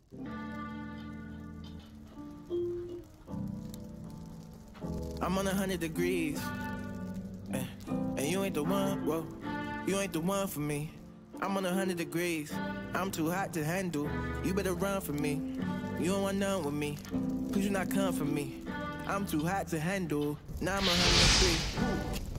I'm on 100 degrees, and you ain't the one, whoa, you ain't the one for me. I'm on 100 degrees, I'm too hot to handle. You better run from me, you don't want none with me. Please do not come for me, I'm too hot to handle. Now I'm 100 degrees.